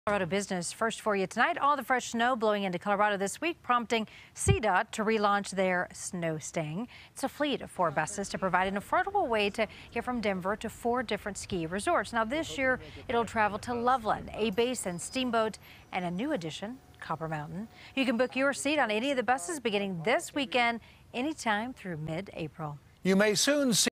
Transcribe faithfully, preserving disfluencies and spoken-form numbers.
Colorado business first for you tonight. All the fresh snow blowing into Colorado this week, prompting C DOT to relaunch their Snowstang. It's a fleet of four buses to provide an affordable way to get from Denver to four different ski resorts. Now this year, it'll travel to Loveland, A Basin, Steamboat, and a new addition, Copper Mountain. You can book your seat on any of the buses beginning this weekend, anytime through mid-April. You may soon see